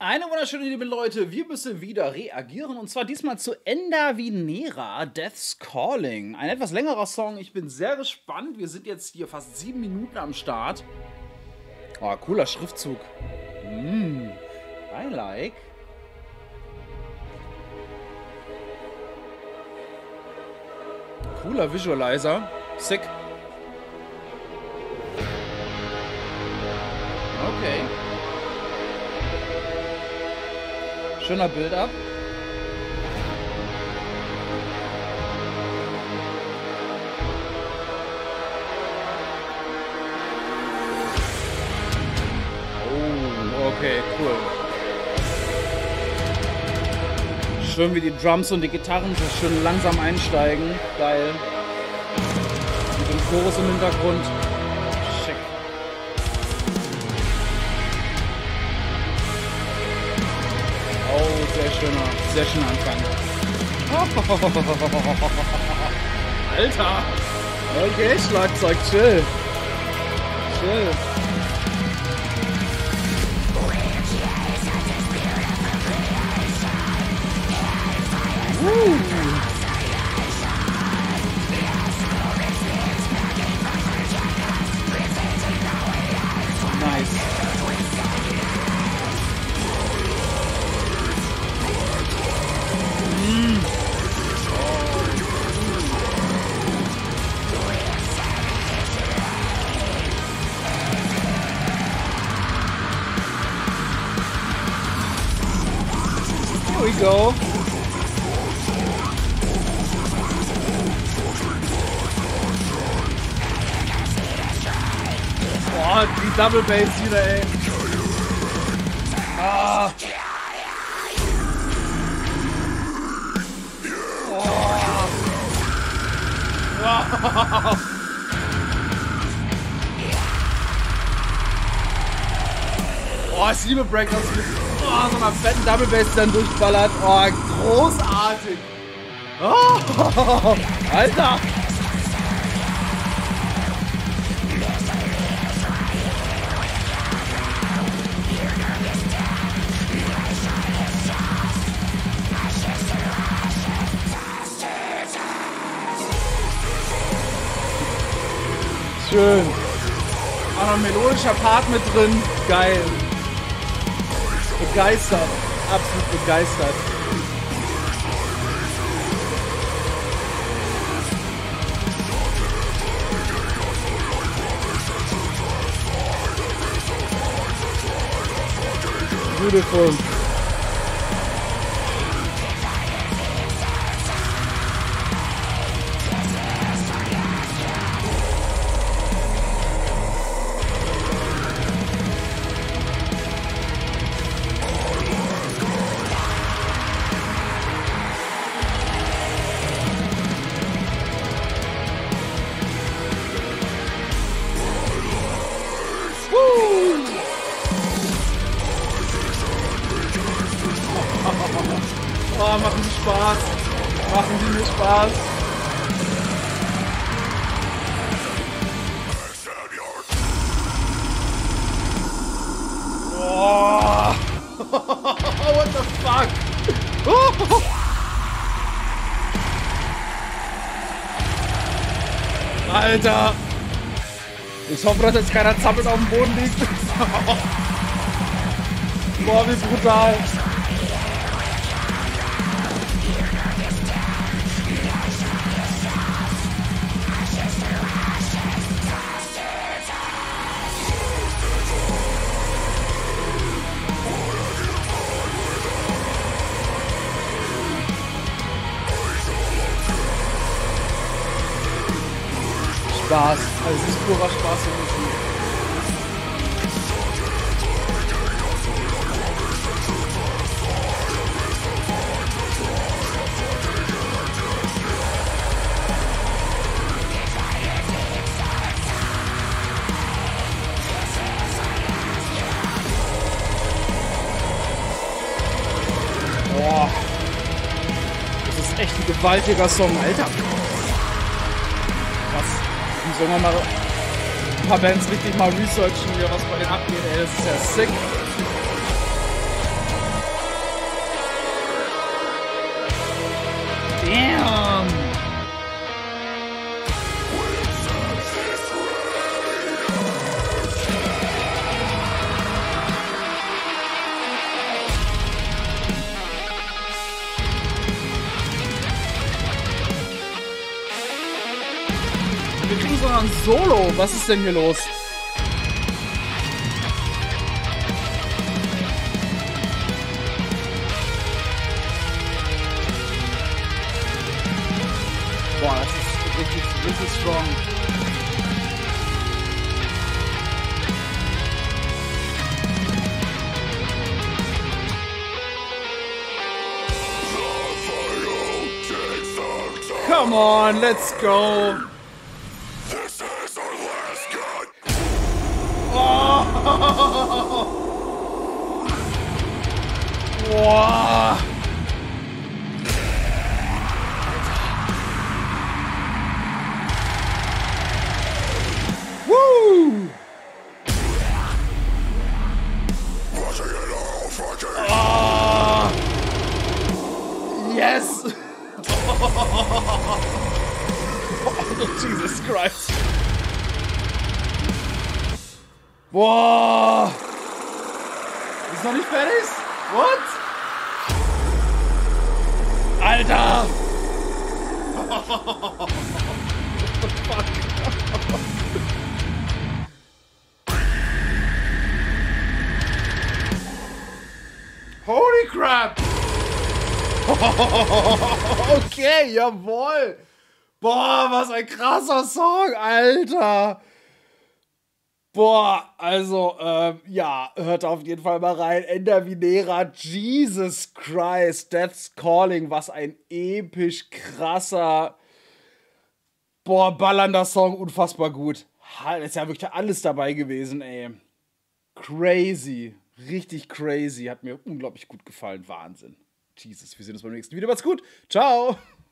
Eine wunderschöne liebe Leute, wir müssen wieder reagieren und zwar diesmal zu Enda Vinera, Death's Calling. Ein etwas längerer Song, ich bin sehr gespannt. Wir sind jetzt hier fast 7 Minuten am Start. Oh, cooler Schriftzug. I like. Cooler Visualizer. Sick. Okay. Schöner Build-up. Oh, okay, cool. Schön wie die Drums und die Gitarren so schön langsam einsteigen. Geil. Mit dem Chorus im Hintergrund. Schick. Oh, sehr schöner Anfang. Alter! Okay, Schlagzeug, chill. Chill. Nice. Here we go. Boah, die Double Bass wieder, ey. Ah. Oh. Wow. Oh, ich liebe Breakdowns mit so einer fetten Double Bass, die dann durchballert. Oh, großartig. Oh, Alter. Schön. Auch noch ein melodischer Part mit drin. Geil. Begeistert. Absolut begeistert. Beautiful. Oh, machen die Spaß. Machen die mir Spaß. Oh. What the fuck? Alter. Ich hoffe, dass jetzt keiner zappelt auf dem Boden liegt. Boah, wie brutal. Spaß. Also es ist purer Spaß in Musik. Boah. Das ist echt ein gewaltiger Song, Alter. Sollen wir mal ein paar Bands richtig mal researchen, hier, was bei denen abgeht, ey, das ist ja sick. Han Solo, was ist denn hier los? Boah, das ist richtig strong. Come on, let's go. This is our last gun. Oh. Boah. Woo. Oh. Yes. Oh, Jesus Christ. Boah. Ist noch nicht fertig? What? Alter. What the fuck? Holy crap. Okay, jawohl. Boah, was ein krasser Song, Alter. Boah, also, ja, hört auf jeden Fall mal rein. Ender Vinera, Jesus Christ, Death's Calling, was ein episch krasser, boah, ballernder Song, unfassbar gut. Ist ja wirklich alles dabei gewesen, ey. Crazy, richtig crazy, hat mir unglaublich gut gefallen, Wahnsinn. Jesus, wir sehen uns beim nächsten Video, macht's gut, ciao.